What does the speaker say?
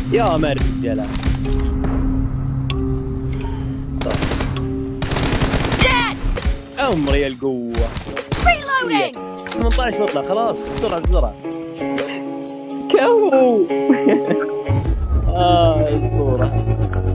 يا مرجله. عمري القوة. 18 نطلع خلاص بسرعة بسرعة. كفو. الصورة.